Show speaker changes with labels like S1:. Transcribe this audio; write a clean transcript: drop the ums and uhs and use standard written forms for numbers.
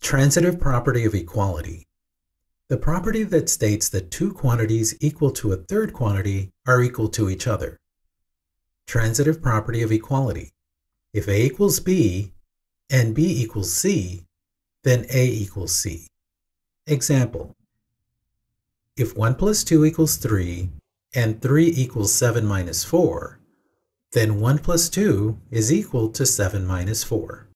S1: Transitive property of equality. The property that states that two quantities equal to a third quantity are equal to each other. Transitive property of equality. If A equals B and B equals C, then A equals C. Example: if 1 plus 2 equals 3 and 3 equals 7 minus 4, then 1 plus 2 is equal to 7 minus 4.